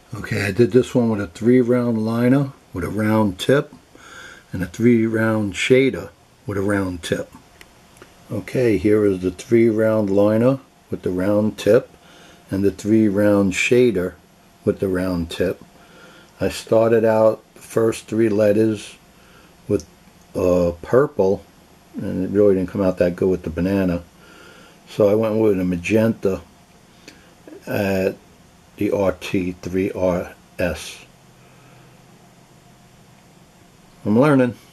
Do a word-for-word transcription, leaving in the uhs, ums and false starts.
Okay, I did this one with a three round liner with a round tip and a three round shader with a round tip. Okay, here is the three round liner with the round tip and the three round shader with the round tip. I started out the first three letters with uh, purple, and it really didn't come out that good with the banana. So I went with a magenta at the R T three R S. I'm learning.